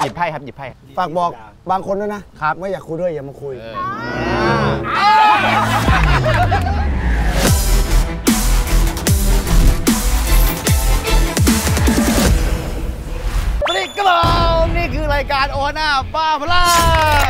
หยิบไพ่ครับหยิบไพ่ฝากบอกบางคนด้วยนะครับไม่อยากคุยด้วยอย่ามาคุยนี่ก็นี่คือรายการโอน่าบ้าพลัง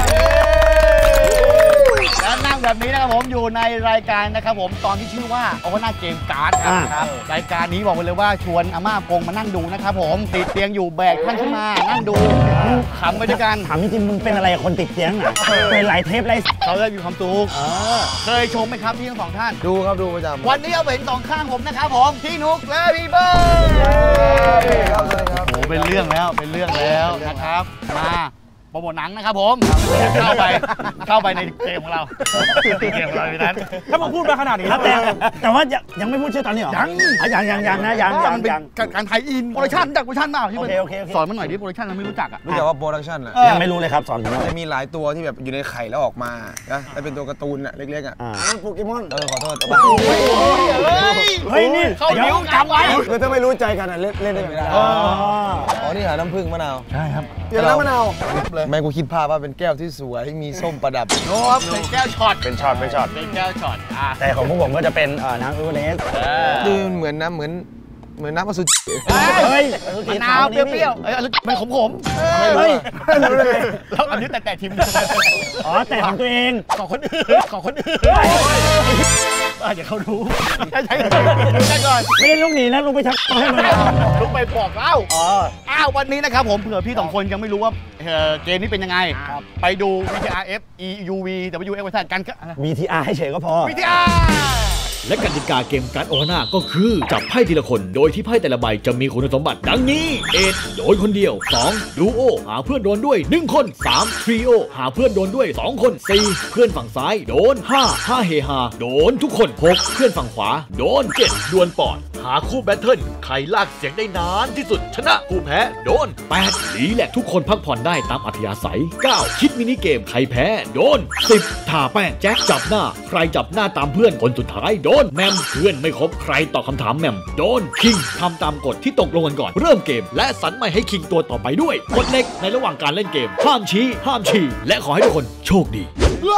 และนั่งแบบนี้นะครับผมอยู่ในรายการนะครับผมตอนที่ชื่อว่าโอน่าเกมการ์ดครับรายการนี้บอกไปเลยว่าชวนอาม่ากงมานั่งดูนะครับผมติดเตียงอยู่แบกท่านขึ้นมานั่งดูขำไปด้วยกันถามจริงมึงเป็นอะไรคนติดเตียงอ่ะเป็นหลายเทปไรเขาได้มีความสุขเคยชมไหมครับพี่ทั้งสองท่านดูครับดูประจำวันนี้เอาเห็นสองข้างผมนะครับผมพี่นุ๊กและพี่เบิร์ดโอ้เป็นเรื่องแล้วนะครับมาโปรโมทหนังนะครับผมเข้าไปในเกมของเรานั้นถ้ามึงพูดมาขนาดนี้แต่ว่ายังไม่พูดชื่อตอนนี้หรอยังนะยังการไทยอินโปรดักชั่นจากโปรดักชั่นมากพี่เบิร์ดสอนมาหน่อยดิโปรดักชั่นเราไม่รู้จักรู้จักว่าโปรดักชั่นอะยังไม่รู้เลยครับสอนผมจะมีหลายตัวที่แบบอยู่ในไข่แล้วออกมานะแต่เป็นตัวการ์ตูนอะเล็กๆอะโปเกมอนขอโทษแต่ว่าเฮ้ยนี่เข้านิ้วจำไว้คือถ้าไม่รู้ใจกันอะเล่นได้ไม่ได้อ๋อนี่หาน้ำผึ้งมะนาวใช่ครับเดี๋ยวน้ำมะนาวไม่กูคิดภาพว่าเป็นแก้วที่สวยมีส้มประดับโน้ตเป็นแก้วช็อตเป็นแก้วช็อตแต่ของพวกผมก็จะเป็นน้ำอูเนสดูเหมือนน้ำเหมือนน้ำอสุจิเฮ้ยมะนาวเปรี้ยวๆมันขมเฮ้ยแล้วอันนี้แต่ทิมอ๋อแต่ของตัวเองของคนอื่นอย่าเขารู้ใช่ก่อนไม่ได้ลุกหนีนะลุกไปชักให้มันลุกไปบอกเล่าวันนี้นะครับผมเผื่อพี่สองคนยังไม่รู้ว่าเกมนี้เป็นยังไงไปดู VTRF EUV WX กัน VTR ให้เฉยก็พอ VTR และกติกาเกมการ์ดโอฮาน่าก็คือจับไพ่ทีละคนโดยที่ไพ่แต่ละใบจะมีคุณสมบัติดังนี้1โดนคนเดียว2ดูโอหาเพื่อนโดนด้วย1คน3ทริโอหาเพื่อนโดนด้วย2คน4เพื่อนฝั่งซ้ายโดน5เฮฮาโดนทุกคน6เพื่อนฝั่งขวาโดน7ดวลปอดหาคู่แบทเทิลใครลากเสียงได้นานที่สุดชนะผู้แพ้โดน8รีแลกทุกคนพักผ่อนได้ตามอัธยาศัย9คิดมินิเกมใครแพ้โดน10ทาแป้งแจ็คจับหน้าใครจับหน้าตามเพื่อนคนสุดท้ายโดนแมมเพื่อนไม่ครบใครตอบคำถามแมมโดนคิงทำตามกฎที่ตกลงกันก่อนเริ่มเกมและสรรใหม่ให้คิงตัวต่อไปด้วยกฎเล็กในระหว่างการเล่นเกมห้ามชี้ห้ามฉี่และขอให้ทุกคนโชคดี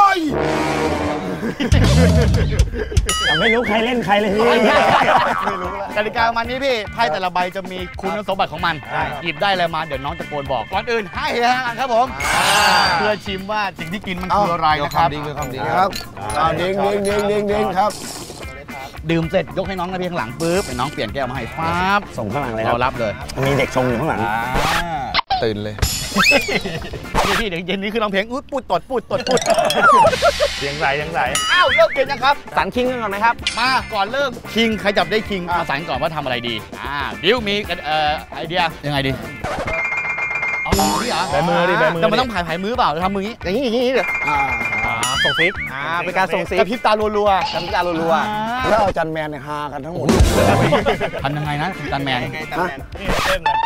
ไม่รู้ใครเล่นใครเลยพี่ไม่รู้แล้วกติกามันนี้พี่ไพ่แต่ละใบจะมีคุณสมบัติของมันหยิบได้อะไรมาเดี๋ยวน้องตะโกนบอกก่อนอื่นให้ครับผมเพื่อชิมว่าสิ่งที่กินมันคืออะไรนะครับดีคือคำดีครับดิ้งครับดื่มเสร็จยกให้น้องนะพี่ข้างหลังปุ๊บให้น้องเปลี่ยนแก้วมาให้ฟ้าส่งข้างหลังเลยเรารับเลยมีเด็กชงอยู่ข้างหลังตื่นเลยพี่เดี๋ยวเย็นนี้คือร้องเพลงปูดตดเสียงใสอ้าวเริ่มเกมนะครับสันคิงกันก่อนไหมครับมาก่อนเริ่มคิงใครจับได้คิงมาสันก่อนว่าทำอะไรดีดิวมีไอเดียยังไงดีเอามือเหรอแบมือดิแต่มันต้องผายมือเปล่าทำมืออย่างนี้เลยส่งซิกเป็นการส่งซิกกระพริบตารัวแล้วเอาจันแมนฮากันทั้งหมดทำยังไงนะจันแมนนี่เต้นเลย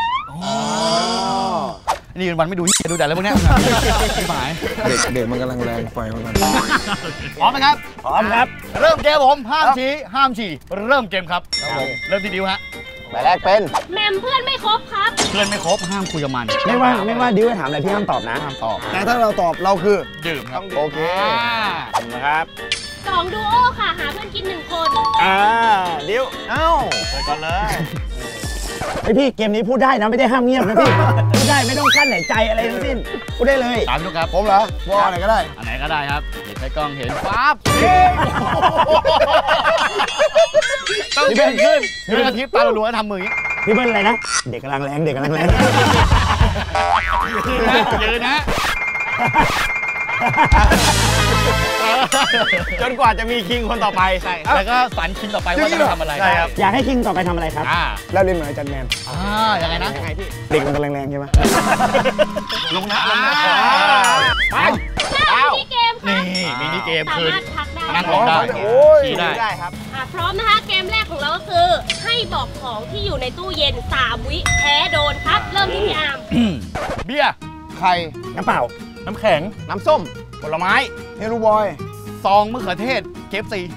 นี่วันไม่ดูดูแต่แล้วพวกนี้หมายเด็กมันกำลังแรงไฟมันพร้อมไหมครับพร้อมครับเริ่มเกมผมห้ามฉี่เริ่มเกมครับเริ่มที่ดิวฮะใบแรกเป็นแมมเพื่อนไม่ครบครับเพื่อนไม่ครบห้ามคุยกับมันไม่ว่าดิวจะถามอะไรพี่ห้ามตอบนะห้ามตอบแต่ถ้าเราตอบเราคือดื่มครับโอเคนะครับ 2ดูโอค่ะหาเพื่อนกิน1คนดิวไปก่อนเลยพี่เกมนี้พูดได้นะไม่ได้ห้ามเงียบนะพี่พูดได้ไม่ต้องกั้นหายใจอะไรทั้งสิ้นพูดได้เลยตามดูครับผมเหรอว่าอะไรก็ได้อันไหนก็ได้ครับใช้กล้องเห็นปั๊บต้องเดินขึ้นพี่เป็นกระพริบตาลัวๆทำมือพี่เบิ้ลอะไรนะเด็กกำลังแรงยืนนะจนกว่าจะมีคิงคนต่อไปใช่แล้วก็สันคิงต่อไปว่าจะทำอะไรครับอยากให้คิงต่อไปทำอะไรครับแล้วเล่นเหมือนจันแมนยังไงนะพี่เด็กมันกำลังแรงใช่ไหมลงนะไปมินิเกมค่ะนี่มินิเกมคือนั่งลงได้ขี่ได้ครับพร้อมนะคะเกมแรกของเราก็คือให้บอกของที่อยู่ในตู้เย็น3 วิแพ้โดนครับเริ่มที่พี่อาร์มเบียร์ไข่น้ำเปล่าน้ำแข็งน้ำส้มผลไม้เฮลูบอยซองมะเขือเทศเคฟซี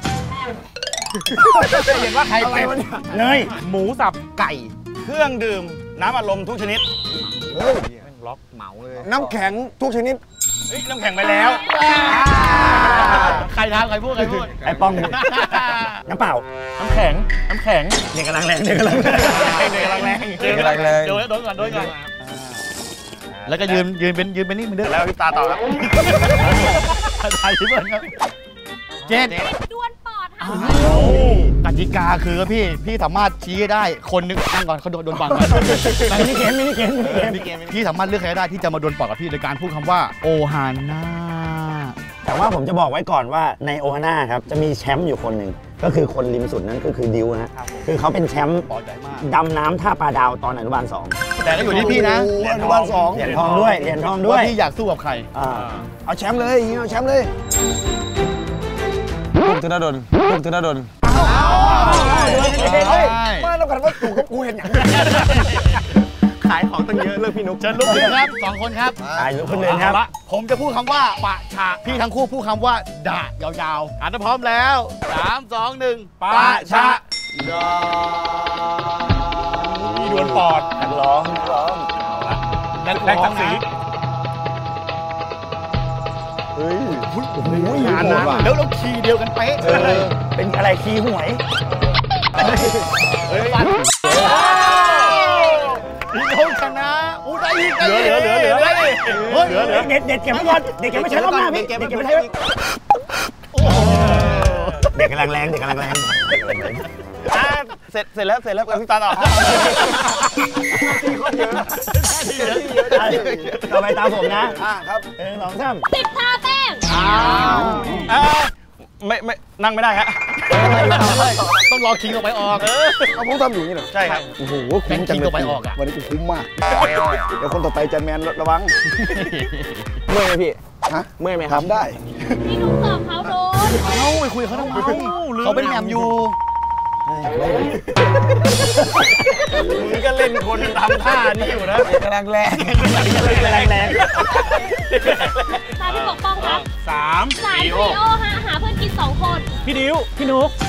เห็นว่าใครเป็นเนยหมูสับไก่เครื่องดื่มน้ำอัดลมทุกชนิดล็อกเหมาเลยน้ำแข็งทุกชนิดน้ำแข็งไปแล้วใครทำใครพูดไอ้ป้องน้ำเปล่าน้ำแข็งเด็กกำลังแรงเด็กกำลังแรงโดนก่อนแล้วก็ยืนเป็นนี่เหมือนเดิมแล้วพี่ตาต่อครับถ่ายที่เบิร์นครับเจ็ดดวลปอดค่ะกติกาคือพี่สามารถชี้ได้คนนึงนั่งก่อนเขาโดนบังก่อนมินิเกมพี่สามารถเลือกใครได้ที่จะมาโดนปอดกับพี่โดยการพูดคำว่าโอฮาน่าแต่ว่าผมจะบอกไว้ก่อนว่าในโอฮาน่าครับจะมีแชมป์อยู่คนหนึ่งก็คือคนริมสุดนั้นก็คือดิวนะคือเขาเป็นแชมป์ดำน้ำท่าปลาดาวตอนอนุบาล 2 แต่ก็อยู่ที่พี่นะอนุบาล 2 เหรียญทองด้วยว่าพี่อยากสู้กับใครเอาแชมป์เลยอย่างนี้เอาแชมป์เลยลูกธนดลมาแล้วกันว่าถูกกับกูเห็นอย่างขายของตั้งเยอะเลิกพี่นุ๊กเชิญลูกครับ2 คนครับลูกคนเลยครับผมจะพูดคำว่าปะฉะพี่ทั้งคู่พูดคำว่าด่ายาวๆถ้าพร้อมแล้ว3 2 1ปะฉะมีดวลปอดนักร้องแรงตั้งสีเฮ้ยงานนั้นแล้วเราคีย์เดียวกันเป๊ะเป็นอะไรคีย์หวยพี่น้องชนะได้อีกเหลือเด็กเก็บไม่ก่อนเด็กเก็บไม่ใช่รอบหน้าพี่เด็กเก็บไม่ใช่เด็กกำลังแรงเสร็จแล้วพี่ตาต่อต่อไปตามผมนะครับ1 2 3 ติดทาแป้งไม่นั่งไม่ได้ครับต้องรอคิงออกไปออกเอาผมทำอยู่นี่เหรอใช่ครับโอ้โหคุ้มจังเลยวันนี้กูคุ้มมากเดี๋ยวคนต่อไปจันแมนระวังเมื่อยไหมพี่เมื่อยไหมทำได้พี่นุ๊กตอบเขาโดนไปคุยเขาทำไมเขาเป็นแหม่มอยู่มึงก็เล่นคนทำท่านี่อยู่นะกำลังแรงตาพี่ปกป้องครับ3 ทริโอหาเพื่อนกิน2 คนพี่ดิวพี่นุ๊ก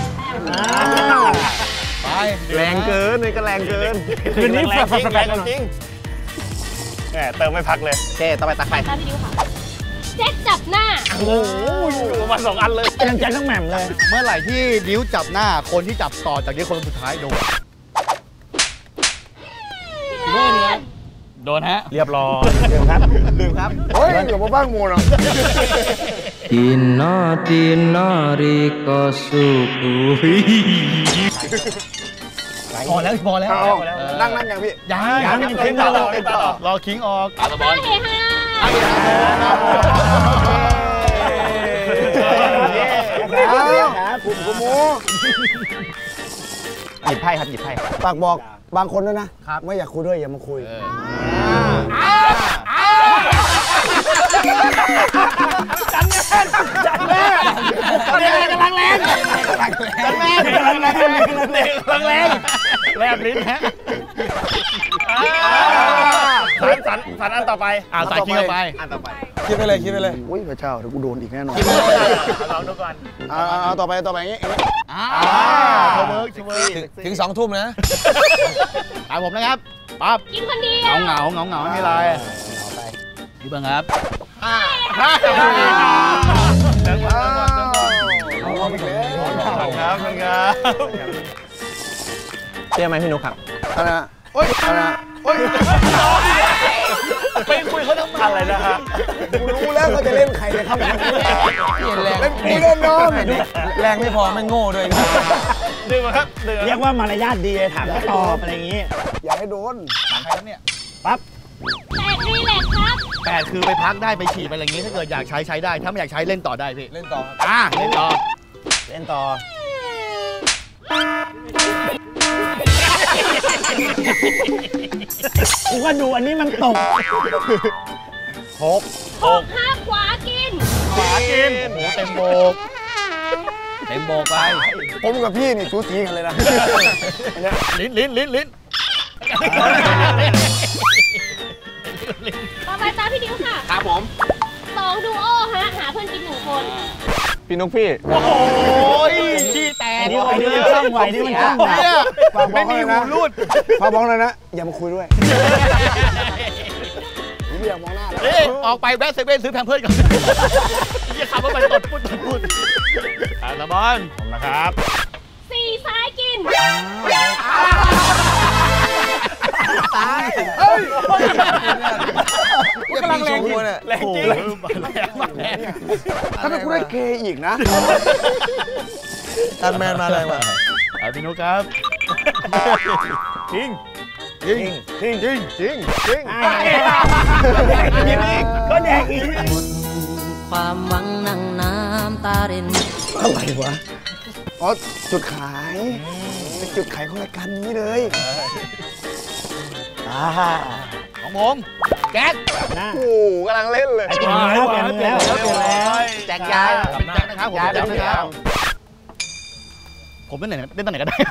ไปแรงเกินเลยก็แรงเกินคืนนี้แรงจริงแหมเติมไม่พักเลยเจ๊ต่อไปตักไปตาพี่ดิวค่ะแจ็คจับหน้าโอ้ยมา2 อันเลยยังแจ็คทั้งแหม่มเลยเมื่อไหร่ที่ดิวจับหน้าคนที่จับต่อจากนี้คนสุดท้ายโดนฮะเรียบร้อยลืมครับเฮ้ยอย่ามาบ้างมูนะ Tino rikosuku พอแล้วนั่งอย่างพี่ยังคิงต่อรอคิงออกบอลเฮฮาคุณกูโมหยิบไพ่ฝากบอกบางคนด้วยนะไม่อยากคุยด้วยอย่ามาคุยจันแม่กำลังแรงแลบลิ้นฮะสันอันต่อไปสายคิงต่อไปคิดไปเลยอุ้ยพระเจ้าเดี๋ยวกูโดนอีกแน่นอนลองดูก่อนต่อไปอย่างนี้ชูเวิร์กถึง2 ทุ่มนะตามผมนะครับปั๊บกินคนเดียวเหงาไม่มีไรพี่เบิ้งครับเชื่อไหมพี่นุ๊กครับไปคุยเขาทำอะไรนะฮะกูรู้แล้วเขาจะเล่นใครเลยครับเล่นน้องแรงไม่พอไม่โง่ด้วยดึงมาครับเรียกว่ามารยาทดีถามก็ตอบอะไรอย่างงี้อย่าให้โดนถามใครครับเนี่ยปั๊บ 8 รีแลกครับ 8คือไปพักได้ไปฉี่ไปอะไรอย่างงี้ถ้าเกิดอยากใช้ได้ถ้าไม่อยากใช้เล่นต่อได้พี่เล่นต่อเล่นต่อกูก็ดูอันนี้มันตก 6 ห้าขวากินโอ้เต็มโบกไปผมกับพี่นี่สูสีกันเลยนะลิ้นต่อไปตาพี่ดิวค่ะครับผม 2 ดูโอหาเพื่อนกิน1 คนพี่นุ๊กพี่โอ้ยขี้แตกนี่มันช่องไหวนี่มันช่องไหวไม่มีหูรูดพอบอกเลยนะอย่ามาคุยด้วยไม่อยากมองหน้าแล้วนี่ออกไปแวะเซเว่นซื้อแพมเพิร์สก่อนยี่ขับรถไปตดพูดละบอลผมนะครับสี่ซ้ายกินตายเฮ้ยกำลังแรงเนี่ยแรงจริงแรงถ้าเป็นกูได้เคอีกนะตันแมนมาแรงว่ะพี่นุ๊กครับจริงก็แดกอีกความหวังนั่งน้ำตารินอะไรวะอ๋อจุดขายเป็นจุดขายของรายการนี้เลยของผมแก๊สโอ้กำลังเล่นเลยเปลี่ยนแล้วแจกยาเป็นแจกนะครับผมแจกนะครับผมเล่นไหนก็ได้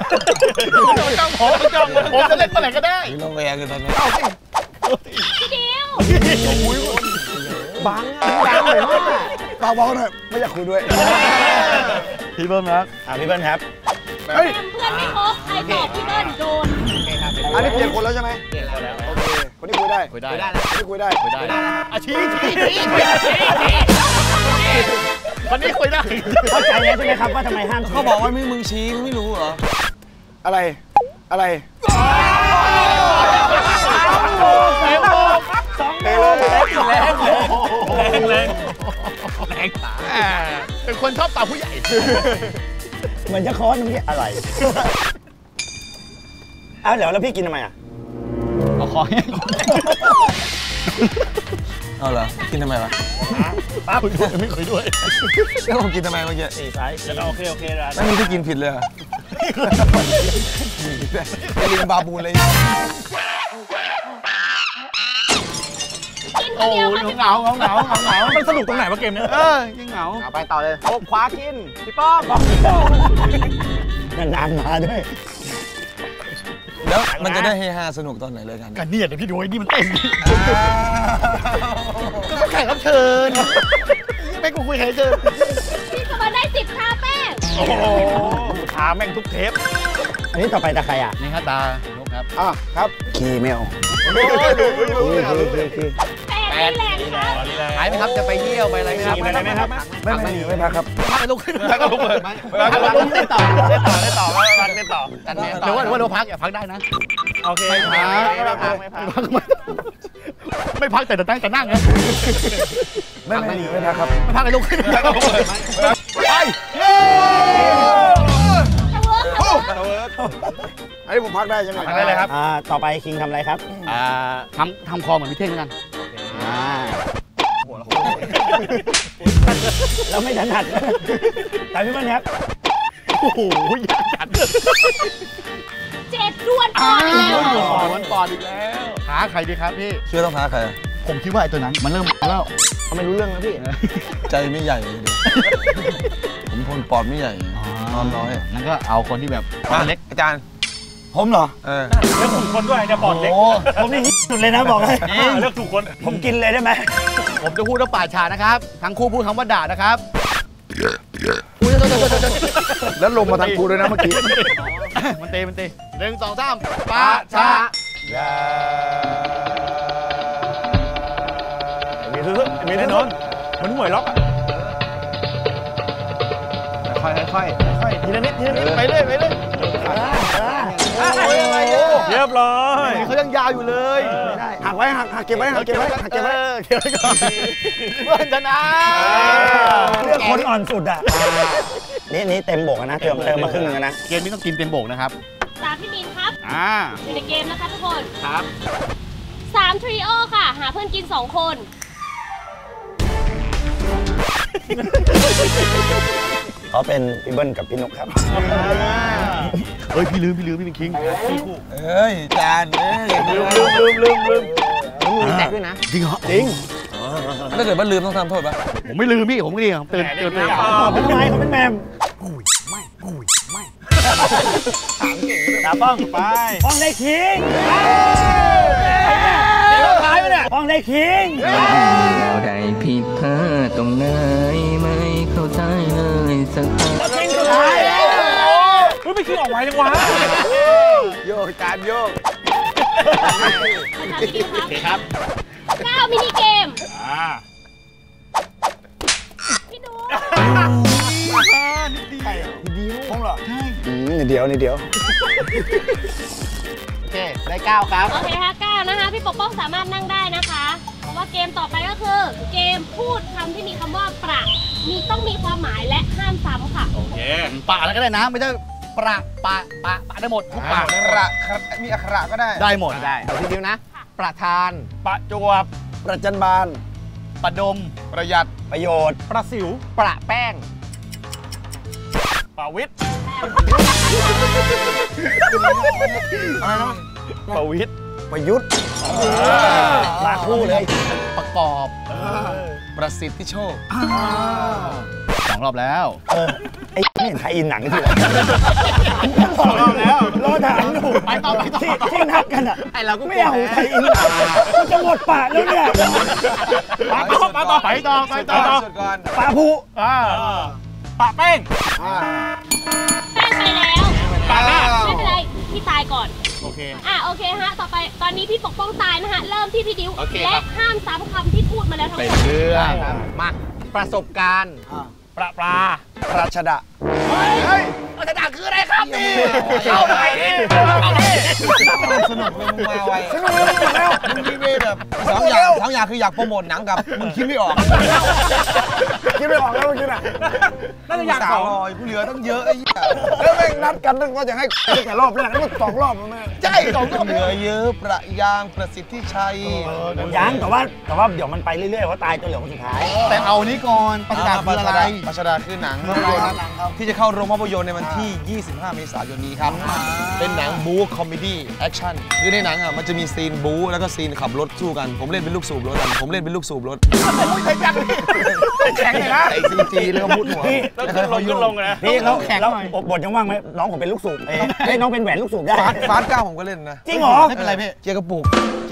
ผมจะเล่นเมื่อไหร่ก็ได้ลงแวงกันตอนนี้พี่ดิวบังเลยว่าเบาๆหน่อยไม่อยากคุยด้วยพี่เบิ้มนะพี่เบิ้ลครับเฮ้ยเพื่อนไม่ครบ ใครตอบพี่เบิ้ลโดนอันนี้เปลี่ยนคนแล้วใช่ไหมเปลี่ยนแล้วโอเคคนนี้คุยได้คนนี้คุยได้ชี้คนนี้คุยได้เข้าใจแล้วใช่ไหมครับว่าทำไมห้ามเขาบอกว่ามึงชี้ไม่รู้เหรออะไรแรงเป็นคนชอบตาผู้ใหญ่เหมือนจะค้อนเมื่อกี้อะไรเดี๋ยวแล้วพี่กินทำไมอ่ะเอาคอให้เอาเหรอกินทำไมวะปั๊บไม่คุยด้วยแล้วผมกินทำไมเมื่อกี้ซ้ายแล้วโอเคไม่มีที่กินผิดเลยไอลิงบาบูนเลยกินคนเดียวค่ะเหงามันสนุกตรงไหนวะเกมนี้ยิ่งเหงาไปต่อเลยโอ้คว้ากินพี่ป้อมนานๆมาด้วยแล้วมันจะได้เฮฮาสนุกตอนไหนเลยกันกันเนี่ยเดี๋ยวพี่ดูไอ้นี่มันเต้นก็แข่งรับเชิญไม่กูคุยแข่งเชิญพี่สมบัติได้10ทาแป้งโอ้โหทาแม่งทุกเทปอันนี้ต่อไปตาใครอ่ะนี่ครับตานุ๊กครับครับคีเมลแปดนี่แหละครับหายไหมครับจะไปเยี่ยวไปอะไรครับไม่พักครับพักไปลุกขึ้นพักก็ลุกเลยพักลุกได้ต่อหรือว่าพักอย่าพักได้นะโอเคไม่พักแต่ตั้งแต่นั่งนะไม่พักครับไม่พักไปลุกขึ้นพักก็ลุกเลยไปอันนี้ผมพักได้ใช่ไหมพักได้เลยครับต่อไปคิงทำอะไรครับทำคอเหมือนพี่เท่งแล้วกันเราไม่ถนัดแต่พี่มันครับโอ้โหยากจัด 7ดวนปอนด์อีกแล้วดวนปอนด์อีกแล้วหาใครดีครับพี่เชื่อต้องหาใครผมคิดว่าไอ้ตัวนั้นมันเริ่มแล้วเขาไม่รู้เรื่องนะพี่ใจไม่ใหญ่เลยผมคนปอดไม่ใหญ่นอนน้อยนั่นก็เอาคนที่แบบเล็กอาจารย์ผมเหรอเลือกถูกคนด้วยเนี่ยปอดเล็กผมนี่สุดเลยนะบอกเลยเลือกถูกคนผมกินเลยได้ไหมผมจะพูดว่าป่าชานะครับทั้งคู่พูดคำว่าด่านะครับแล้วลงมาทางกูด้วยนะเมื่อกี้มันตี1 2 3ป่าชามีแน่นอนมันหวยล็อกค่อยทีละนิดไปเรื่อยเรียบร้อยเขายังยาวอยู่เลยหักไว้หักเก็บไว้ก่อนเพื่อนชนะเลือกคนอ่อนสุดอ่ะนี่เต็มโบกนะเติมมาครึ่งนึงนะเกมนี้ต้องกินเต็มโบกนะครับตามพี่มินครับอยู่ในเกมนะคะทุกคนครับ 3 ทริโอค่ะหาเพื่อนกิน2 คนเขาเป็นพี่เบิ้ลกับพี่นกครับเฮ้ยพี่ลืมพี่เป็นคิงเฮ้ยจานลืมมือแตกด้วยนะจริงเหรอจริงถ้าเกิดว่าลืมต้องทำโทษปะผมไม่ลืมพี่ผมก็ดีตื่นเป็นทำไมเขาเป็นแมมตาป้องไปป้องได้คิงท้ายไปเนี่ยป้องได้คิงได้ผิดพลาดตรงไหนไม่เข้าใจเลยสักครั้งคิงสุดท้ายไม่คิงออกไวจังวะโยกจานโยกครับ 9 มินิเกมพี่ดูนิดเดียวโอเคได้9ครับโอเคค่ะ9นะคะพี่ปกป้องสามารถนั่งได้นะคะเพราะว่าเกมต่อไปก็คือ เกมพูดคำที่มีคำว่าประต้องมีความหมายและห้ามซ้ำค่ะโอเคปะแล้วก็ได้นะไม่ใช่ปะได้หมดทุกปะมีอักขระก็ได้ได้หมดได้พี่ดิวนะ ประธานประจวบประจันบานประดมประหยัดประโยชน์ประสิวประแป้งประวิทย์อะไรนะประวิทย์ประยุทธ์มาคู่เลยประกอบประสิทธิโชค 2 รอบแล้วไอ้ไม่เห็นไทยอินหนังทีละรอบแล้วรอถามอยู่ไปต่อที่นัดกันอ่ะไอเราก็ไม่เอาไทยอินหนังกูจะหมดปากแล้วเนี่ยไปต่อไปต่อสุดก่อนปลาผู้ปะแป้งแป้งไปแล้วปะหน้าไม่เป็นไรพี่ตายก่อนโอเคโอเคฮะต่อไปตอนนี้พี่ปกป้องตายนะฮะเริ่มที่พี่ดิวโอเคและครับห้ามซ้ำคำที่พูดมาแล้วทั้งหเป็นมดเรื่องมาประสบการณ์ปลาราชดาเฮ้ยปลาคืออะไรครับนี่เอาไปดิเอาดิสนุกเลยมึงมาไวสนุกแล้วมึงมีเวแบบ2 อย่างคืออยากโปรโมทหนังกับมึงคิดไม่ออกคิดไม่ออกแล้วเมื่อกี้น่ะน่าจะอยาก2 ลอยกูเหลือตั้งเยอะไอ้เหี้ยแล้วแม่งนัดกันนึกว่าจะให้ตั้งแต่รอบแรกแล้วมัน2 รอบแล้วแม่ใช่2 รอบเหลือเยอะประยางประสิทธิชัยยังแต่ว่าเดี๋ยวมันไปเรื่อยๆเพราะตายจนเหลือคนสุดท้ายแต่เอานี้ก่อนปลาดาคืออะไรปัชดาคือหนังที่จะเข้าโรงภาพยนตร์ในวันที่ 25 เมษายนนี้ครับ เป็นหนังบู๊คอมเมดี้แอคชั่นคือในหนังอ่ะมันจะมีซีนบู๊แล้วก็ซีนขับรถสู้กันผมเล่นเป็นลูกสูบรถแข็งเลยนะไอ้ซีจีแล้วก็มุดหัวแล้วขึ้นลงนะพี่เขาแล้วบทยังว่างไหมน้องผมเป็นลูกสูบให้น้องเป็นแหวนลูกสูบได้ฟาส9ผมก็เล่นนะจริงเหรอไม่เป็นไรพี่เกียร์กระปุก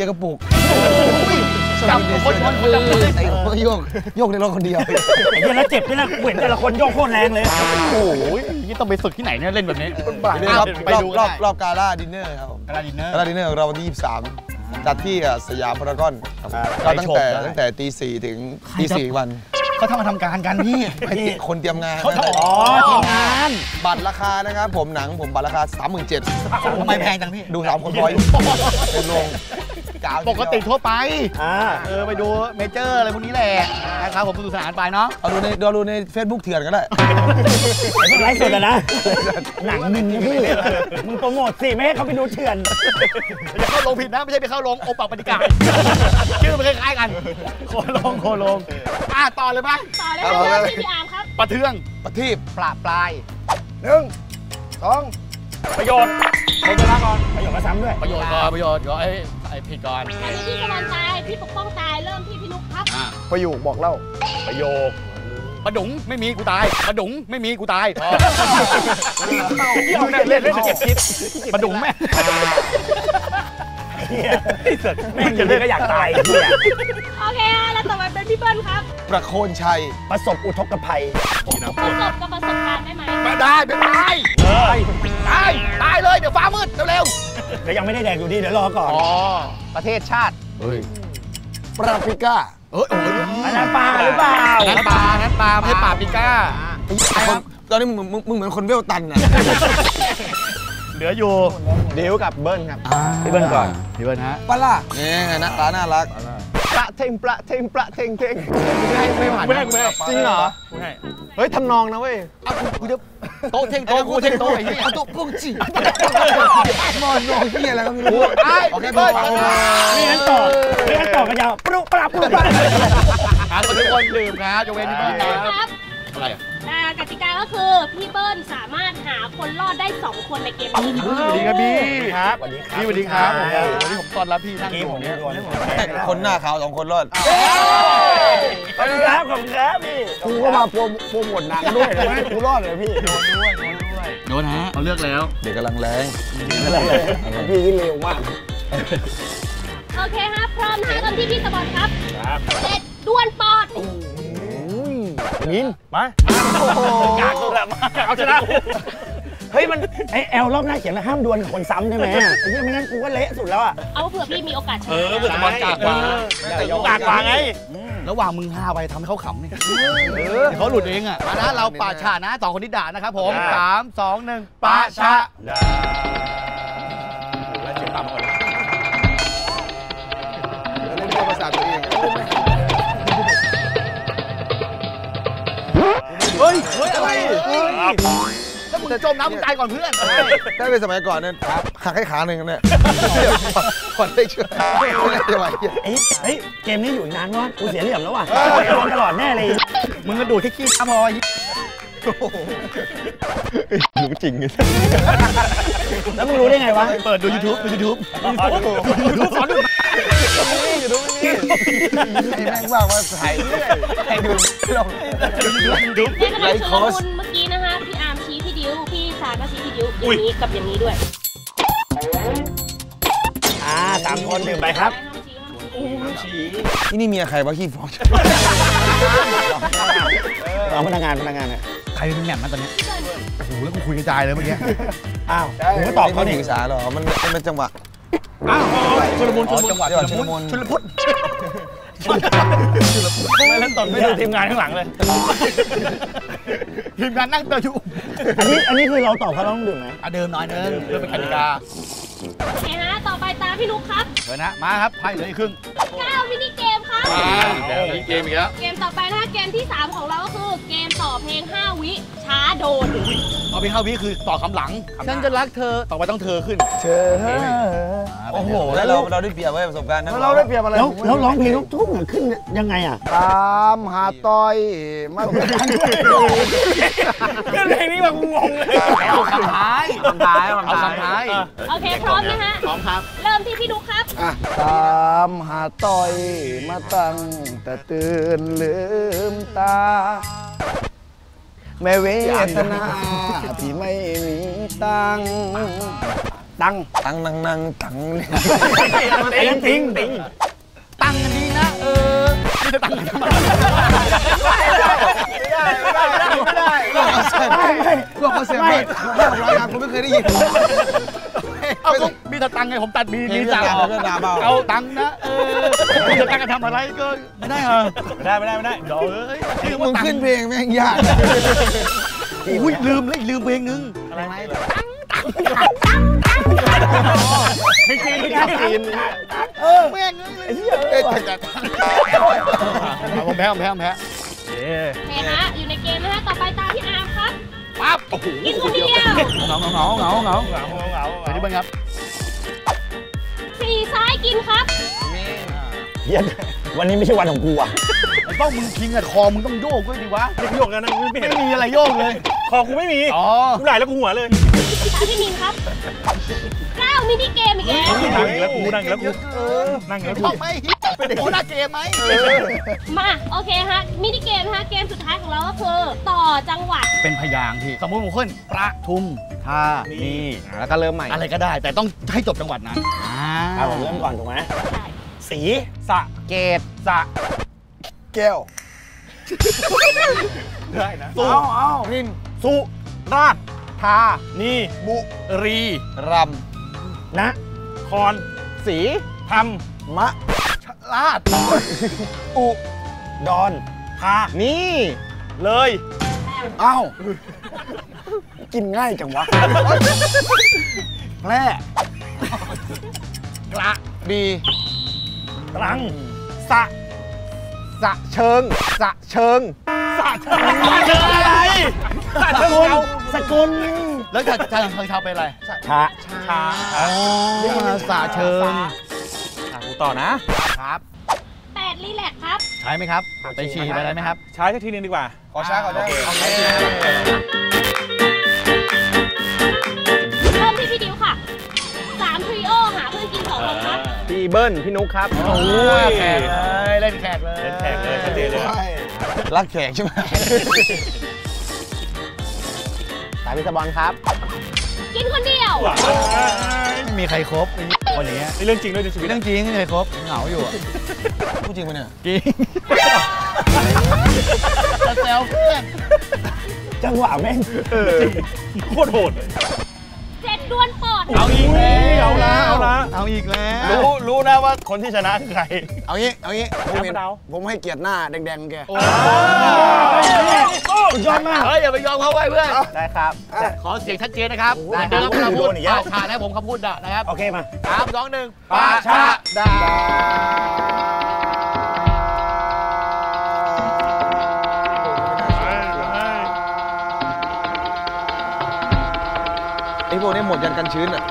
จับคนไอ้โยกในรถคนเดียวไอ้เหี้ยแล้วเจ็บด้วยนะเห็นแต่ละคนโยกโคตรแรงเลยโอ้ยนี่ต้องไปฝึกที่ไหนเนี่ยเล่นแบบนี้ไปดูรอบกาล่าดินเนอร์ครับกระดาษดินเนอร์กาล่าดินเนอร์ของเราวันที่ 23 จัดที่สยามพารากอนก็ตั้งแต่ตี 4 ถึงตี 4 วันเขาทำการกันพี่คนเตรียมงานเขาอ๋อทีมงานบัตรราคานะครับผมหนังผมบัตรราคา 37,000 ทำไมแพงจังพี่ดู3 คนร้อยเป็นโรงกาวปกติทั่วไปอ่าไปดูเมเจอร์อะไรพวกนี้แหละนะครับผมสนุกสนานไปเนาะเอาดูใน Facebook เถื่อนก็ได้ไลฟ์สดอะนะหนังมึงนะพี่มึงโปรโมทสิไม่ให้เขาไปดูเถื่อนอย่าเข้าลงผิดนะไม่ใช่ไปเข้าลงโอปะปฏิกาชื่อมันคล้ายๆกันโคลงต่อเลยไหมต่อเลยค่ะเริ่มที่พี่อาร์มครับประเทืองประทีปปราบปลาย 1 2 ประโยชน์หมดเวลาก่อนประโยชน์มาซ้ำด้วยประโยชน์ก่อนไอ้ผิดก่อนอันนี้พี่กำลังตายพี่ปกป้องตายเริ่มที่พี่นุ๊กครับประโยคบอกเล่าประโยคประดุงไม่มีกูตายประดุงไม่มีกูตายเล่นเก็บคิดประดุงแม่แม่งจะเล่นก็อยากตายเนี่ยโอเคค่ะแล้วต่อไปเป็นพี่เบิ้ลครับประโคนชัยประสบอุทกภัยประสบกับประสบการณ์ได้ไหมไม่ได้เป็นตายตายเลยเดี๋ยวฟ้ามืดเร็วแล้วยังไม่ได้แดกอยู่ดีเดี๋ยวรอก่อนประเทศชาติปราฟิก้าอันนั้นปลาหรือเปล่างั้นปลาไม่ใช่ปลาปิก้าตอนนี้มึงเหมือนคนเวลตันอ่ะเหลืออยู่ดิวกับเบิ้ลครับพี่เบิ้ลก่อนพี่เบิ้ลฮะปลาล่ะนี่ไงนะปลาน่ารักประเทงไม่ผ่านจริงเหรอเฮ้ยทำนองนะเว้ยกูจะโต๊ะเท่งโต๊ะกูเท่งโต๊ะไอ้นี่เอาตุ๊กปุ้งจีมอนโง่ที่อะไรก็ไม่รู้โอเคเบิ้ลนี่งั้นต่อกันยาวปลุกปลาทุกคนดื่มครับยกเว้นพี่เบิ้ลครับอะไรอ่ะกติกาก็คือพี่เบิ้ลสามารถหาคนรอดได้2 คนในเกมนี้สวัสดีครับพี่ครับสวัสดีครับพี่สวัสดีครับวันนี้ผมต้อนรับพี่นั่งอยู่เนี่ยคนหน้าขาว2 คนรอดขอบคุณครับพี่กูก็มาโปรโมทหนังด้วยเห็นไหมกูรอดเลยพี่โดนฮะเขาเลือกแล้วเด็กกำลังแรงพี่ที่เร็วมากโอเคครับพร้อมนะเริ่มที่พี่สปอนครับเสร็จดวลปอดมินมากากตัวละมาเอาชนะเฮ้ยมันไอแอลรอบหน้าเขียนแล้วห้ามดวลกับคนซ้ำได้ไหมไอ้เหี้ยไม่งั้นกูก็เละสุดแล้วอ่ะเอาเผื่อพี่มีโอกาสชนะเผื่อจะบอลกากกว่ากากกว่าไงระหว่างมึง5ไปทำให้เขาขำนี่เขาหลุดเองอ่ะมานะเราป่าชานะ2คนที่ด่านะครับผม3 2 1ป่าชาแล้วเสียงตามมาก่อนเล่นภาษาตัวเองเฮ้ยอะไรถ้ามึงจมน้ำมึงตายก่อนเพื่อนถ้าเป็นสมัยก่อนเนี่ยหักให้ขาหนึ่งเนี่ยผ่อนได้ช่วยไม่ได้จะไหวเฮ้ยเกมนี้อยู่อีกนานวะกูเสียเหลี่ยมแล้วว่ะโดนตลอดแน่เลยมึงกระโดดแค่ขี้น้ำพอรู้จริงไงแล้วมึงรู้ได้ไงวะเปิดดู YouTube สอนดูไอ้แม่งว่าถ่ายเรื่อยให้ดูลงในขณะชุลมุนเมื่อกี้นะคะพี่อาร์มชี้พี่ดิวพี่ซาก็ชี้พี่ดิวอย่างนี้กับอย่างนี้ด้วย 3 คนดื่มไปครับที่นี่มีใครวะขี้ฟ้องเอาพนักงานเนี่ยใครเป็นแหม่มมันตอนนี้โอ้โหแล้วกูคุยกระจายเลยเมื่อกี้อ้าวมึงก็ตอบเขาไม่ดิถึงสาหรอมันเป็นจังหวะชุลมุนจังหวะชุลมุนไม่เล่นตอนไม่ดูทีมงานข้างหลังเลยทีมงานนั่งเตออยู่อันนี้คือเราตอบเขาต้องดื่มไหมเดิมน้อยนึงเพื่อเป็นกติกาโอเคฮะต่อไปตามพี่นุ๊กครับเดี๋ยวนะมาครับไพ่เหลืออีกครึ่ง 9มินิเกมครับเดี๋ยวมีเกมอีกแล้วเกมต่อไปนะคะเกมที่ 3 ของเราก็คือเกมต่อเพลง 5 วิช้าโดนเอาไปเข้าวิคือต่อคำหลังฉันจะรักเธอต่อไปต้องเธอขึ้นโอ้โหแล้วเราได้เปรียบไว้ประสบการณ์นะเราได้เปรียบอะไรแล้วร้องเพลงลูกทุ่งขึ้นยังไงอ่ะตามหาต้อยมาเพลงนี้แบบงงเลยเอาคำท้ายเอาคำท้ายโอเคพร้อมนะฮะพร้อมครับเริ่มที่พี่นุ๊กครับตามหาต้อยมาตั้งแต่ตื่นลืมตา แม่เวทนาที่ไม่มีตังตังนั่งตังติงตั้งกันดีนะไม่จะตั้งกันทำไมไม่ได้พวกเขาเสียไป500 งานผมไม่เคยได้ยินเอาก็มีแต่ตังค์ไงผมตัดมีจ่าด่าเบาเอาตังค์นะมีแต่ตังค์กันทำอะไรก็ไม่ได้เหรอไม่ได้เดี๋ยวชื่อมึว่าง ตังขึ้นค์เพลงแม่งยากอุ้ยลืมเพลงนึงอะไรไม่จริงไม่จริงแม่งผมแพ้โอเคฮะ อยู่ในเกมนะฮะ ต่อไปตามพี่อาร์มครับปั๊บโอ้โหกินคนเดียวเหงาไปที่เบิ้ลครับสี่ซ้ายกินครับเย็นวันนี้ไม่ใช่วันของกูอ่ะไอ้ป้องมึงพิงอะคอมึงต้องโยกด้วยดิวะโยกกันนะไม่เห็นไม่มีอะไรโยกเลยคอกูไม่มีอ๋อกูไหลแล้วกูหัวเลยตามพี่นินครับ9มินิเกมอีกแล้วนั่งอีกแล้วกูนั่งอีกแล้วกูนั่งอีกแล้วกูชอบไหมเป็นโอ้หน้าเกมไหมมาโอเคฮะ มินิเกมฮะ เกมสุดท้ายของเราก็คือต่อจังหวัดเป็นพยางค์พี่สมมติผมขึ้นประทุมธานีแล้วก็เริ่มใหม่อะไรก็ได้ แต่ต้องให้จบจังหวัดนั้นผมเริ่มก่อนถูกไหมสีสะเกตสะแก้วได้นะเอานินสุราษฎร์ธานี่บุรีรนะคอนศรีทำมะราชดอนำพานี่เลยเอ้ากินง่ายจังวะแพร่กระบีตรังสะเชิงสะเชิงเจออะไรสกุลแล้วจะเชิงชาวไปอะไรช้าอ๋อสะเชิงกูต่อนะครับ 8รีแลกซ์ครับใช้ไหมครับไปฉี่ไปอะไรไหมครับใช้สักทีนึงดีกว่าขอช้าก่อนได้เริ่มที่พี่ดิวค่ะ3ทริโอหาเพื่อนกิน2คนครับพี่เบิ้ลพี่นุ๊กครับโอ้ยแขกเลยเล่นแขกเลยเล่นแขกเลยชัดเจนเลยรักแขกใช่ไหมสายพิศบอลครับกินคนเดียวอมีใครครบคนอย่างเงี้ยนี่เรื่องจริงด้วยในชีวิตเรื่องจริงไม่มีใครครบเหงาอยู่พูดจริงปะเนี่ยจริงจะแซวเพื่อนจังหวะแม่งโคตรโหดเจ็ดดวลปอดเอาอีกแล้วเอาอีกแล้วรู้นะว่าคนที่ชนะคือใครเอางี้ผมให้เกียรติหน้าแดงๆแกสุดยอดมากเฮ้ยอย่าไปยอมเขาไว้เพื่อนได้ครับขอเสียงชัดเจนนะครับได้ครับเดินเข้ามาพูดโดนอีกแล้วชานะผมคำพูดด่านะครับโอเคมา 3 2 1 ปาชาดาไอ้พวกนี้หมดยันกันชื้นอ่ะ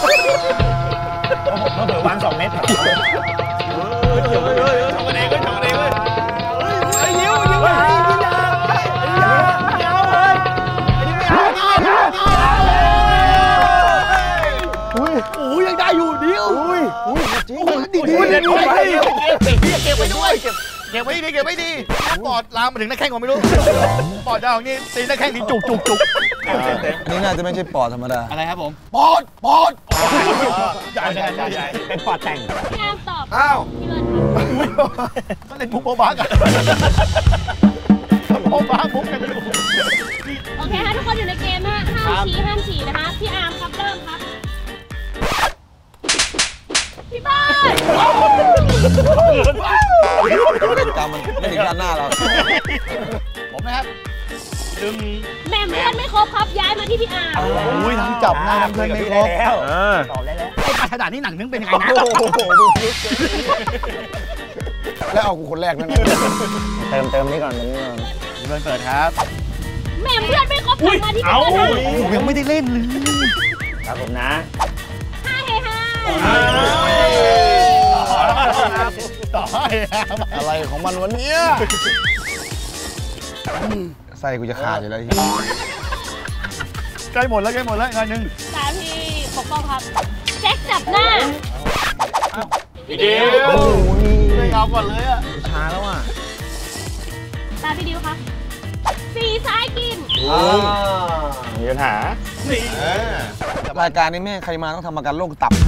เขาเผลอวาง2 เม็ดโอ้ยยังได้อยู่เดียวดีเก็บไว้ด้วยเก็บไว้ดีปอดลามมาถึงหน้าแข้งก่อนไม่รู้ปอดยาวนี่ตีหน้าแข้งนี่จุกอันนี้น่าจะไม่ใช่ปอดธรรมดาอะไรครับผมปอดใหญ่เป็นปอดแต่งพี่อาร์มตอบอ้าวพี่เบิร์ดครับก็เล่นมุกโบ๊ะกันโบ๊ะมุกกันโอเคฮะทุกคนอยู่ในเกมนะห้ามฉี่นะคะพี่อาร์มครับเริ่มครับพี่เบิร์ดเล่นกรรมมันไม่ถึงด้านหน้าเราผมนะครับดึงแหม่มเพื่อนไม่ครบครับย้ายมาที่พี่อาร์มโอ้ยทั้งจับหน้าทั้งเพื่อนไม่ครบแล้วตอบได้แล้วไอ้ปลาฉลาดนี่หนังนึงเป็นยังไงนะแล้วเอากูคนแรกนั่นนะเติมนี้ก่อนนี้ก่อนเพื่อนเปิดครับแหม่มเพื่อนไม่ครบกลับมาที่พี่เบิร์ดนะยังไม่ได้เล่นเลยครับผมนะห้าเฮฮาต่อให้อะไรของมันวันนี้ไส้กูจะขาดอยู่แล้วใกล้หมดแล้วงานหนึ่งตามพี่ปกป้องครับแจ็คจับหน้าพี่ดิวไม่เอาก่อนเลยอ่ะช้าแล้วอ่ะตามพี่ดิวครับสีซ้ายกินมีปัญหารายการนี้แม่ใครมาต้องทำประกันโรคตับ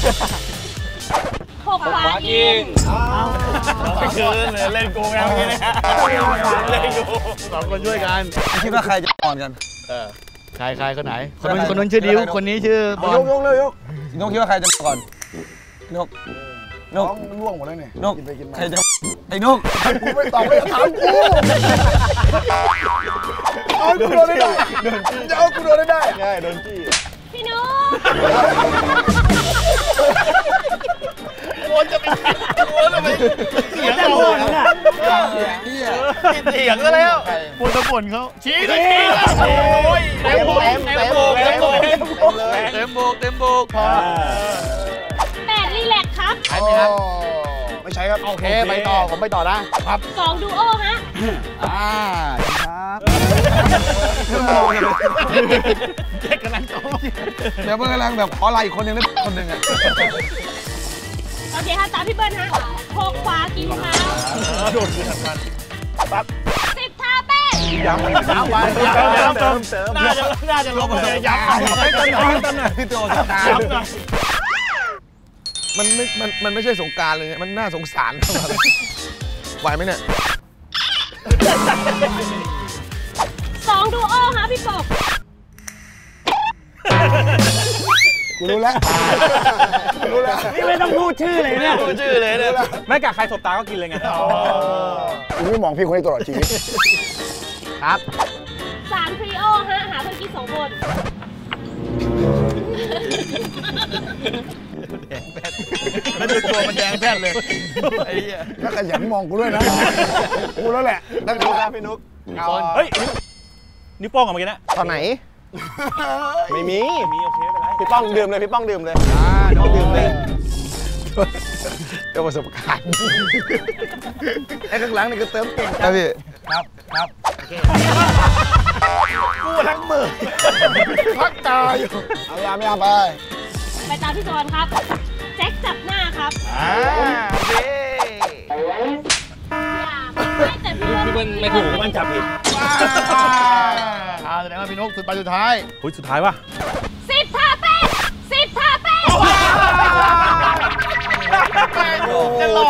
หกขวากินไม่เกินเลยเล่นโกงแล้วนี่นะเล่นกู2 คนช่วยกันคิดว่าใครจะอ่อนกันใครคนไหนคนนั้นชื่อดิวคนนี้ชื่อบอลยกเลยนกคิดว่าใครจะก่อนนกน้องมันล่วงหมดแล้วเนี่ยนกกินไปกินมาใครจะไอ้นกกูไม่ตอบไม่ถามกูเอากูโดนได้จะเอากูโดนได้ง่ายโดนจี้พี่นุ๊กวนจะไปวนจะไปเสียงเราเสียงก็แล้วปวดตะปนเขาชี้เลยโอ้ยเต็มโบกพอ 8รีแลกครับใช่ไหมครับไม่ใช่ครับโอเคไปต่อผมไปต่อนะครับ 2ดูโอฮะครับเด็กกำลังโตเดี๋ยวมันกำลังแบบขอไล่คนหนึ่งแล้วคนหนึ่งอ่ะโอเคครับตามพี่เบิร์ดฮะ6ขวากินเท้าโดนคือทำงาน 10ท่าเต้นย้ำย้ำไว้เติมน่าจะลบเลยยับให้ต้นหน่อยพี่โตสงกรารมันไม่ใช่สงกรารเลยมันน่าสงสารไหวไหมเนี่ย 2ดูโอฮะพี่ปกกูรู้แล้วนี่ไม่ต้องพูดชื่อเลยเนี่ยไม่กัดใครสบตาก็กินเลยไงกูไม่มองพี่คนนี้ตลอดชีวิตครับ 3ทริโอฮะหาเพื่อนกิน2 คนแล้วดูตัวมันแดงแป้นเลยไอ้เหี้ยถ้าขยันมองกูด้วยนะกูแล้วแหละนั่นคือพี่นุ๊กเฮ้ยนิ้วโป้งกับเมื่อกี้นะตอนไหนไม่มีมีโอเคไม่เป็นไรพี่ป้องดื่มเลยพี่ป้องดื่มเลยน้องดื่มเลยเจ้าประสบการณ์ไอ้ข้างหลังนี่ก็เติมเก่งครับพี่กูทั้งมือพักตาอยู่เอายาไม่เอาไปไปตามพี่จอนครับแจ็คจับหน้าครับโอเคไม่แต่พี่เบิร์ดไม่ถูกมันจับผิดแสดงว่าพี่นกสุดท้ายสุดท้ายว่ะ 10ท่าเต้น10ท่าเต้นโอ้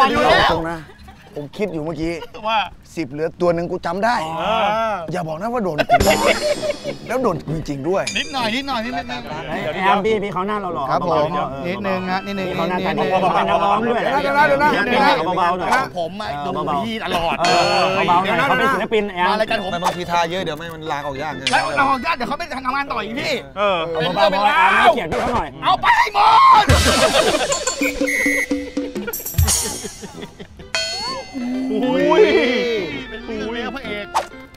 อยู่แล้วตรงนะผมคิดอยู่เมื่อกี้ว่า 10เหลือตัวหนึ่งกูจำได้ อย่าบอกนะว่าโดนกูแล้วโดนกูจริงๆด้วยนิดหน่อยนิดนึงแอมพี่เขาหน้าเราหล่อครับผมนิดนึงนะนิดนึงเขาหน้าตาดีเป็นนักร้องด้วยเดี๋ยวนะเบาๆหน่อยผมดูพี่ตลอดเบาๆหน่อยเขาเป็นศิลปินแอมมารายการผมบางทีทาเยอะเดี๋ยวไม่มันลางออกยากไงแล้วเราญาติเดี๋ยวเขาไม่ทำงานต่ออีกพี่เบาๆแอมให้เกียรติพี่เขาหน่อยเอาไปหมดอุ้ยเป็นเรื่องเลยพระเอก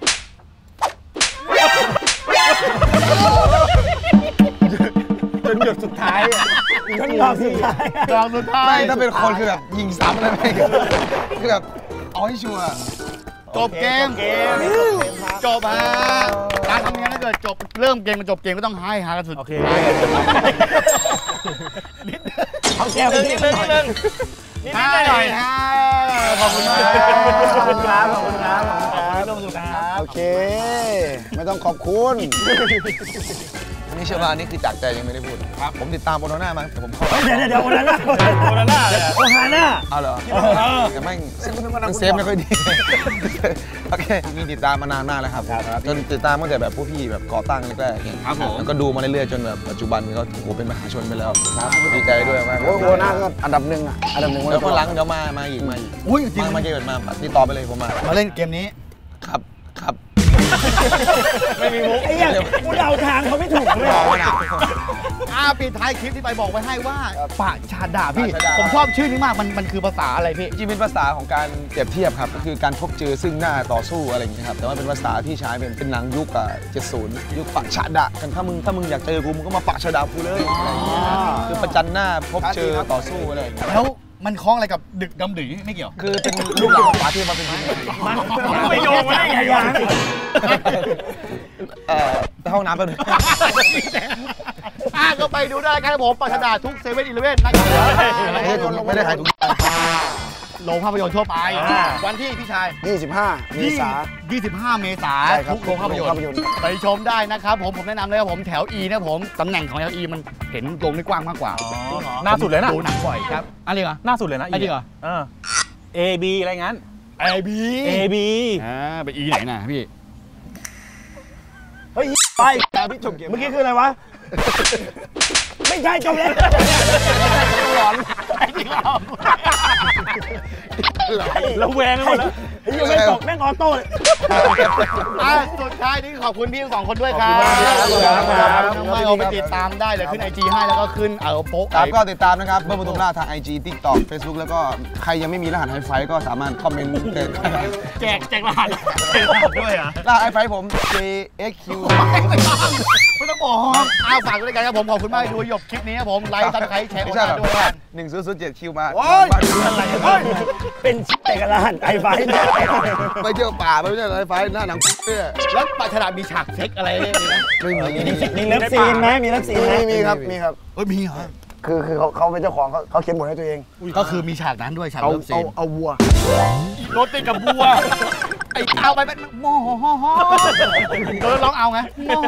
จนหยดสุดท้ายจนหยดสุดท้ายกลางสุดท้ายไม่ถ้าเป็นคนคือแบบยิงซ้ำอะไรไม่คือแบบเอาให้ชัวร์จบเกมจบฮะการทำงานถ้าเกิดจบเริ่มเกมมันจบเกมก็ต้องให้ฮากันสุดโอเคเขาแก้วนิดนึงนิดหน่อยฮะขอบคุณมากขอบคุณครับขอบคุณครับร่วมสุขครับโอเค ไม่ต้องขอบคุณอันนี้เชื่อว่านี่คือจากใจยังไม่ได้พูดครับผมติดตามโอโนน่ามาแต่ผมเข้าเดี๋ยวโอฮาน่าโอฮาน่าเอาเหรอแต่ไม่เซฟไม่ค่อยดีโอเคมีติดตามมานานมากแล้วครับจนติดตามตั้งแต่แบบพวกพี่แบบก่อตั้งแรกๆครับผมแล้วก็ดูมาเรื่อยๆจนแบบปัจจุบันก็โอ้โหเป็นมหาชนไปแล้วดีใจด้วยมากโอ้โหน่าก็อันดับหนึ่งอ่ะอันดับหนึ่งแล้วก็หลังเดี๋ยวมาอีกอุ้ยจริงมาเกิดมาติดต่อไปเลยผมมาเล่นเกมนี้ครับไม่มีมุกไอ้เหี้ยกูเดาทางเขาไม่ถูกเลยปิดท้ายคลิปที่ไปบอกไว้ให้ว่าปะชาดาพี่ผมชอบชื่อนี้มากมันคือภาษาอะไรพี่จริงเป็นภาษาของการเปรียบเทียบครับก็คือการพบเจอซึ่งหน้าต่อสู้อะไรอย่างเงี้ยครับแต่ว่าเป็นภาษาที่ใช้เป็นหนังยุค70ยุคปะชาดะกันถ้ามึงอยากเจอกูมึงก็มาปะชาดากูเลยคือประจันหน้าพบเจอต่อสู้อะไรอย่างเงี้ยแล้วมันคล้องอะไรกับดึกดำดื่นไม่เกี่ยวคือเป็นลูกหลานของป๋าที่มาเป็นทีมมันไปโยงมาได้ไงยังห้องน้ำไปเลยก็ไปดูได้ครับผมปัชดาทุก7-11นะครับไม่ได้ขายถุงโรงภาพยนตร์ทั่วไปวันที่พี่ชาย 25 เมษายน 25 เมษาใช่ครับทุกโรงภาพยนตร์ไปชมได้นะครับผมแนะนำเลยครับผมแถว E นะผมตำแหน่งของแถว E มันเห็นโรงได้กว้างมากกว่าหน้าสุดเลยนะดูหนังบ่อยครับอะไรเหรอหน้าสุดเลยนะไอ้จริงเหรอ A B อะไรงั้น AB AB ไป E ไหนน่ะพี่เฮ้ยไปพี่จบเกมเมื่อกี้คืออะไรวะไม่ใช่จบแล้วหลอนไอ้ที่หลอนแล้วแวงหมดแล้วยังไม่ตกแม่งออโต้เลยสุดท้ายนี้ขอบคุณพี่ทั้งสองคนด้วยครับน้องไม่เอาไปติดตามได้เลยขึ้น IG ให้แล้วก็ขึ้นโป๊ะครับก็ติดตามนะครับเบอร์ปทุมราชทาง IG TikTok Facebook แล้วก็ใครยังไม่มีรหัสไฮไฟก็สามารถคอมเมนต์แจกรหัสด้วยอ่ะรหัสไฮไฟผม JXQ ไม่ต้องบอกฝากด้วยกันครับผมขอบคุณมากที่ดูจบคลิปนี้ครับผมไลค์ซับสไครต์แชร์ด้วยกัน 1007 คิวมาเป็นแต่กระหันไอไฟไปเที่ยวป่าไปไม่ใช่ไฮไฟหน้าหนังเนี่ยแล้วปะฉลาดมีฉากเซ็กอะไรมีไหมไม่มีมีเลิฟซีนไหมมีเลิฟซีนไหมมีครับมีเหรอคือเขาเป็นเจ้าของเขาเขียนบทให้ตัวเองก็คือมีฉากนั้นด้วยฉากเอาเลิฟซีนเอาวัวรถติดกับบัวไอ้เอาไปเป็นโมโหลองเอาไงโมโห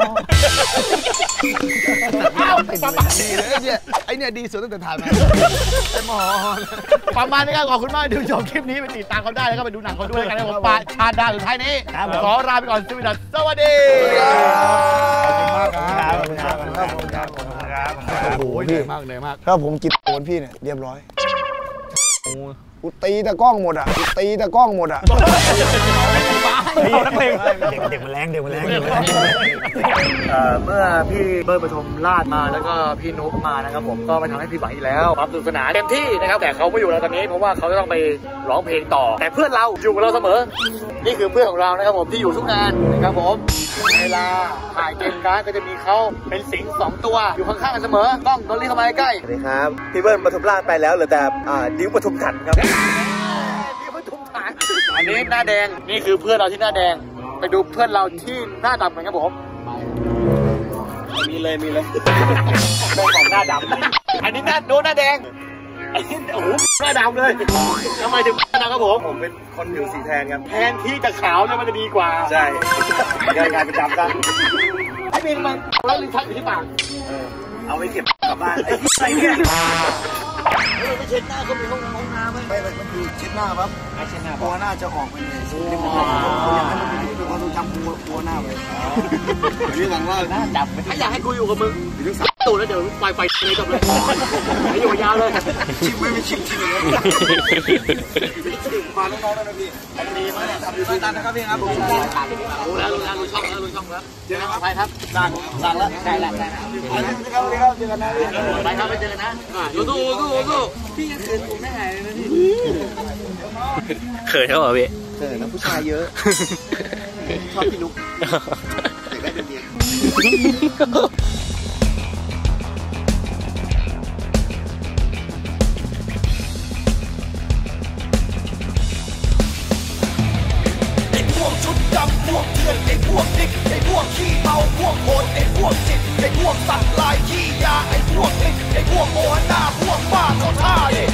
ประมาณดีเลยไอเนี่ยดีสุดตั้งแต่ถ่ายมาไอหมอประมาณนี้ครับขอบคุณมากดูจบคลิปนี้ไปติดตามเขาได้แล้วก็ไปดูหนังเขาด้วยกันนะผมปะชาดาสุดท้ายนี้ขอลาไปก่อนสวัสดีโอ้โหเหนื่อยมากถ้าผมกินโอนพี่เนี่ยเรียบร้อยกูตีตะกล้องหมดอ่ะเด็กมันแรงเด็กมันแรงเมื่อพี่เบิร์ดปฐมราชมาแล้วก็พี่นุ๊กมานะครับผมก็มาทำให้พี่ไหวแล้วความสนุกสนานเต็มที่นะครับแต่เขาไม่อยู่แล้วตอนนี้เพราะว่าเขาจะต้องไปร้องเพลงต่อแต่เพื่อนเราอยู่กับเราเสมอนี่คือเพื่อนของเรานะครับผมที่อยู่ทุกงานนะครับผมเวลาถ่ายเกมการ์ดก็จะมีเขาเป็นสิง2ตัวอยู่ข้างๆกันเสมอกล้องโดนเรียกเข้ามาใกล้สวัสดีครับพี่เบิร์ดปฐมราชไปแล้วเหลือแต่ดิ้วปฐมขันครับดิ้วปฐมขันอันนี้หน้าแดงนี่คือเพื่อนเราที่หน้าแดงไปดูเพื่อนเราที่หน้าดำกันครับผมมีเลยเป็นของหน้าดำอันนี้หน้าโดนหน้าแดงอันนี้โอ้โหหน้าดำเลยทำไมถึงหน้าดำครับผมเป็นคนผิวสีแทนครับแทนที่จะขาวเนี่ยมันจะดีกว่าใช่งานเป็นดำกันไอ้เมนมันแล้วลิ้นชักอยู่ที่ปากเอาไปเก็บกลับบ้านไอ้เนี่ยไม่เช็ดหน้าเขามีห้องน้ำไหมไม่มันคือเช็ดหน้าครับเช็ดหน้าเพราะว่าหน้าจะออกไปเลยที่มันอยากให้มันเป็นความทรงจำกลัวหน้าไว้เรื่องว่าหน้าจับไม่อยากให้กูอยู่กับมึงเรื่องตูแล้วเดี๋ยวไฟเลยจบเลยให้อยู่ยาวเลยชิมไม่ชิมเลยมาน้องๆนะพี่ดีมากเนี่ยทำดีตามนะครับพี่ครับผมรู้แล้วรู้ช่องแล้วเจอกันไปครับสั่งแล้วได้แล้วครับเจอกันนะพี่ไปครับไปเจอกันนะสู้พี่ยังเขินผมไม่หายเลยนะพี่เขินเขาเหรอพี่เขินนะผู้ชายเยอะชอบพี่นุ๊กเด็กได้เป็นเดียพวกชุดดำพวกเถื่อนไอ้พวกดิกไอ้พวกขี้เมาพวกโหดไอ้พวกจิตไอ้พวกสัตว์ลายขี้ยาไอ้พวกดิกไอ้พวกโมหน้าพวกบ้าเขาท่า